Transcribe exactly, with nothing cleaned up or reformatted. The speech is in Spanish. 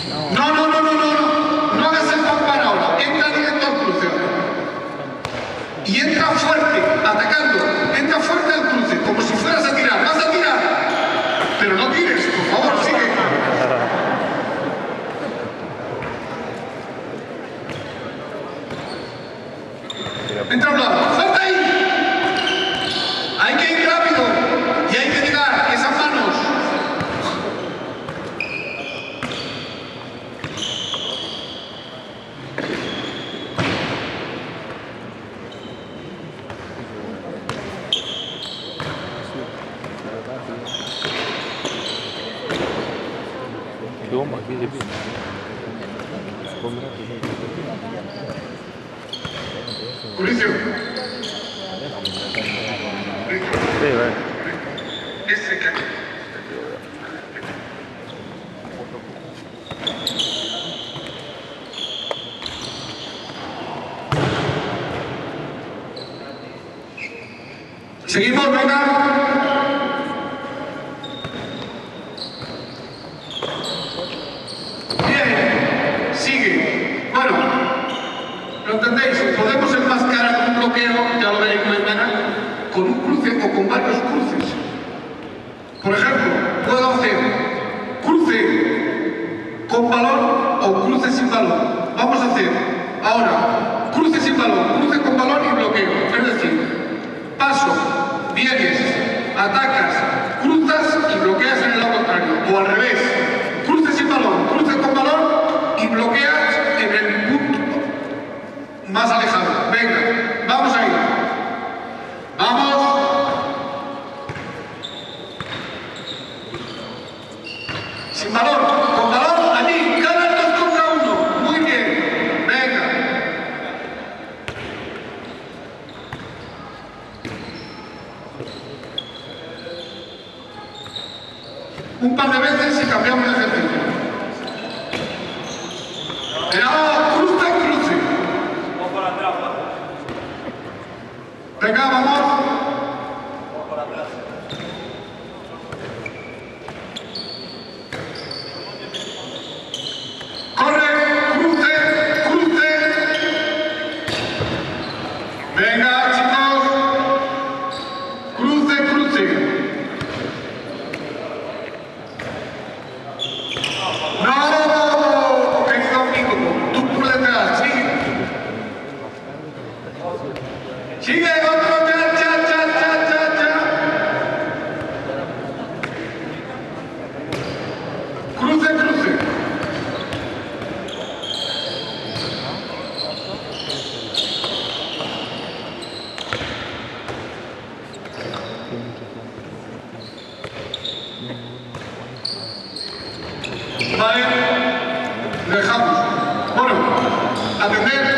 No, no, no, no, no, no. No hagas el fanfare ahora. Entra directo al cruce. Y entra fuerte, atacando. Entra fuerte al cruce, como si fueras a tirar. Vas a tirar. Pero no tires, por favor, sigue. Entra a un lado. ¡Falta ahí! Hay que ir rápido. Y hay que llegar. Esas manos. Дома, где Mauricio. Sí, vale. Ese que... Seguimos, venga. Bien, sigue. Bueno, ¿lo entendéis? Podemos enmascarar un bloqueo, ya lo veréis mañana, con un cruce o con varios cruces. Por ejemplo, puedo hacer cruce con balón o cruce sin balón. Vamos a hacer ahora cruce sin balón, cruce con balón y bloqueo. Es decir, paso, vienes, atacas, cruzas y bloqueas en el lado contrario. O al revés, cruce sin balón, cruce con balón y bloqueas en el punto más alejado. Venga, vamos a ir. Vamos. Sin balón, con balón, allí, cada dos contra uno. Muy bien. Venga. Un par de veces y cambiamos de ejercicio. Era cruce, cruce. Venga, vamos. Corre, cruce, cruce. Venga, chicos. Cruce, cruce. No, querido amigo, tú por detrás, sigue. Sigue, otro, cha, cha, cha, cha, cha, cha. Cruce, cruce. Vale, dejamos. Bueno, atender.